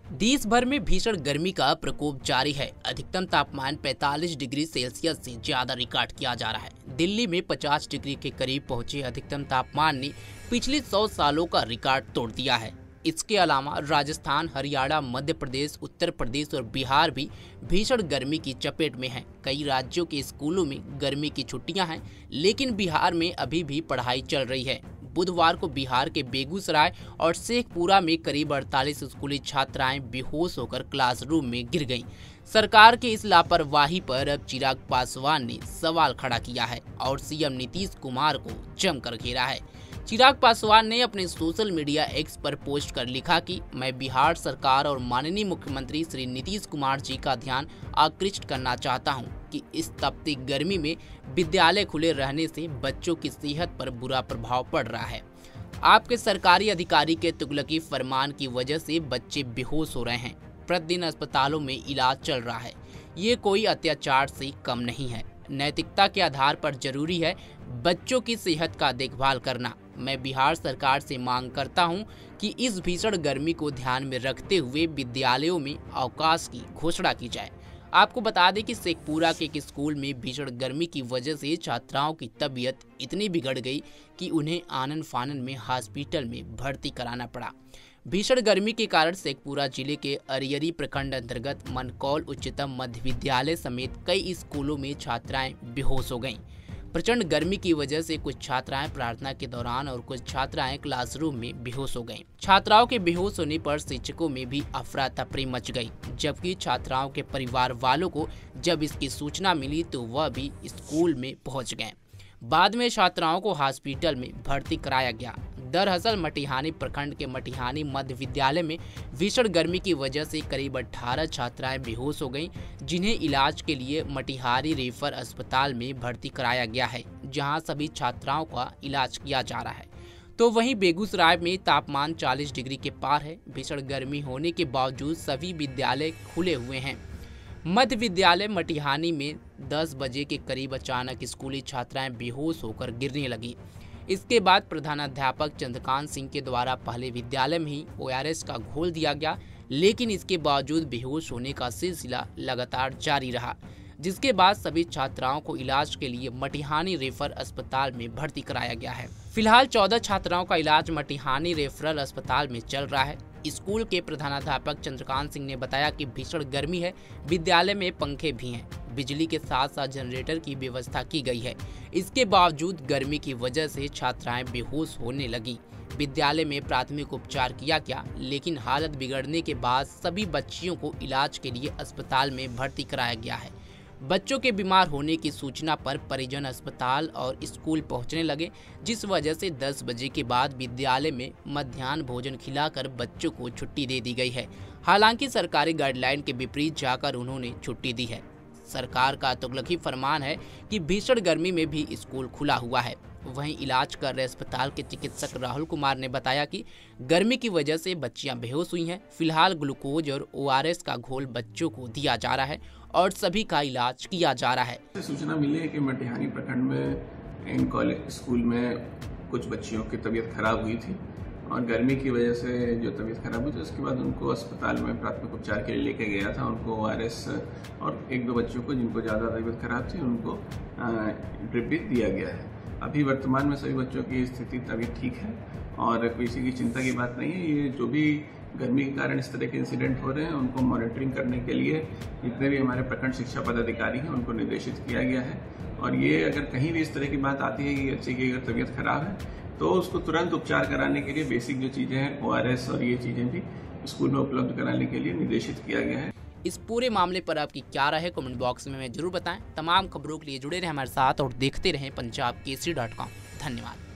देश भर में भीषण गर्मी का प्रकोप जारी है। अधिकतम तापमान 45 डिग्री सेल्सियस से ज्यादा रिकॉर्ड किया जा रहा है। दिल्ली में 50 डिग्री के करीब पहुंचे अधिकतम तापमान ने पिछले 100 सालों का रिकॉर्ड तोड़ दिया है। इसके अलावा राजस्थान, हरियाणा, मध्य प्रदेश, उत्तर प्रदेश और बिहार भी भीषण गर्मी की चपेट में हैं। कई राज्यों के स्कूलों में गर्मी की छुट्टियां हैं, लेकिन बिहार में अभी भी पढ़ाई चल रही है। बुधवार को बिहार के बेगूसराय और शेखपुरा में करीब 48 स्कूली छात्राएं बेहोश होकर क्लासरूम में गिर गईं। सरकार के इस लापरवाही पर अब चिराग पासवान ने सवाल खड़ा किया है और सीएम नीतीश कुमार को जमकर घेरा है। चिराग पासवान ने अपने सोशल मीडिया एक्स पर पोस्ट कर लिखा कि मैं बिहार सरकार और माननीय मुख्यमंत्री श्री नीतीश कुमार जी का ध्यान आकृष्ट करना चाहता हूं कि इस तपती गर्मी में विद्यालय खुले रहने से बच्चों की सेहत पर बुरा प्रभाव पड़ रहा है। आपके सरकारी अधिकारी के तुगलकी फरमान की वजह से बच्चे बेहोश हो रहे हैं। प्रतिदिन अस्पतालों में इलाज चल रहा है। ये कोई अत्याचार से कम नहीं है। नैतिकता के आधार पर जरूरी है बच्चों की सेहत का देखभाल करना। मैं बिहार सरकार से मांग करता हूं कि इस भीषण गर्मी को ध्यान में रखते हुए विद्यालयों में अवकाश की घोषणा की जाए। आपको बता दें कि शेखपुरा के एक स्कूल में भीषण गर्मी की वजह से छात्राओं की तबीयत इतनी बिगड़ गई कि उन्हें आनन फानन में हॉस्पिटल में भर्ती कराना पड़ा। भीषण गर्मी के कारण शेखपुरा जिले के अरियरी प्रखंड अंतर्गत मनकौल उच्चतम मध्य विद्यालय समेत कई स्कूलों में छात्राएं बेहोश हो गईं। प्रचंड गर्मी की वजह से कुछ छात्राएं प्रार्थना के दौरान और कुछ छात्राएं क्लासरूम में बेहोश हो गईं। छात्राओं के बेहोश होने पर शिक्षकों में भी अफरा तफरी मच गई, जबकि छात्राओं के परिवार वालों को जब इसकी सूचना मिली तो वह भी स्कूल में पहुंच गए। बाद में छात्राओं को हॉस्पिटल में भर्ती कराया गया। दरअसल मटिहानी प्रखंड के मटिहानी मध्य विद्यालय में भीषण गर्मी की वजह से करीब 18 छात्राएं बेहोश हो गईं, जिन्हें इलाज के लिए मटिहारी रेफर अस्पताल में भर्ती कराया गया है, जहां सभी छात्राओं का इलाज किया जा रहा है। तो वहीं बेगूसराय में तापमान 40 डिग्री के पार है। भीषण गर्मी होने के बावजूद सभी विद्यालय खुले हुए हैं। मध्य विद्यालय मटिहानी में 10 बजे के करीब अचानक स्कूली छात्राएं बेहोश होकर गिरने लगी। इसके बाद प्रधानाध्यापक चंद्रकांत सिंह के द्वारा पहले विद्यालय में ही ORS का घोल दिया गया, लेकिन इसके बावजूद बेहोश होने का सिलसिला लगातार जारी रहा, जिसके बाद सभी छात्राओं को इलाज के लिए मटिहानी रेफर अस्पताल में भर्ती कराया गया है। फिलहाल 14 छात्राओं का इलाज मटिहानी रेफरल अस्पताल में चल रहा है। स्कूल के प्रधानाध्यापक चंद्रकांत सिंह ने बताया कि भीषण गर्मी है, विद्यालय में पंखे भी हैं, बिजली के साथ साथ जनरेटर की व्यवस्था की गई है। इसके बावजूद गर्मी की वजह से छात्राएं बेहोश होने लगी। विद्यालय में प्राथमिक उपचार किया गया, लेकिन हालत बिगड़ने के बाद सभी बच्चियों को इलाज के लिए अस्पताल में भर्ती कराया गया है। बच्चों के बीमार होने की सूचना पर परिजन अस्पताल और स्कूल पहुंचने लगे, जिस वजह से 10 बजे के बाद विद्यालय में मध्याह्न भोजन खिलाकर बच्चों को छुट्टी दे दी गई है। हालांकि सरकारी गाइडलाइन के विपरीत जाकर उन्होंने छुट्टी दी है। सरकार का तुगलकी फरमान है कि भीषण गर्मी में भी स्कूल खुला हुआ है। वहीं इलाज कर रहे अस्पताल के चिकित्सक राहुल कुमार ने बताया कि गर्मी की वजह से बच्चियां बेहोश हुई हैं। फिलहाल ग्लूकोज और ORS का घोल बच्चों को दिया जा रहा है और सभी का इलाज किया जा रहा है। सूचना मिली है कि मटिहानी प्रखंड में इन कॉलेज स्कूल में कुछ बच्चियों की तबीयत खराब हुई थी और गर्मी की वजह से जो तबीयत खराब हुई थी उसके बाद उनको अस्पताल में प्राथमिक उपचार के लिए लेके गया था। उनको ORS और 1-2 बच्चों को जिनको ज़्यादा तबीयत खराब थी उनको ड्रिप भी दिया गया है। अभी वर्तमान में सभी बच्चों की स्थिति तबीयत ठीक है और किसी की चिंता की बात नहीं है। ये जो भी गर्मी के कारण इस तरह के इंसिडेंट हो रहे हैं उनको मॉनिटरिंग करने के लिए जितने भी हमारे प्रखंड शिक्षा पदाधिकारी हैं उनको निर्देशित किया गया है। और ये अगर कहीं भी इस तरह की बात आती है कि बच्चे की अगर तबीयत खराब है तो उसको तुरंत उपचार कराने के लिए बेसिक जो चीज़ें हैं ORS और ये चीज़ें भी स्कूल में उपलब्ध कराने के लिए निर्देशित किया गया है। इस पूरे मामले पर आपकी क्या राय है, कमेंट बॉक्स में हमें जरूर बताएं। तमाम खबरों के लिए जुड़े रहें हमारे साथ और देखते रहें punjabkesari.com। धन्यवाद।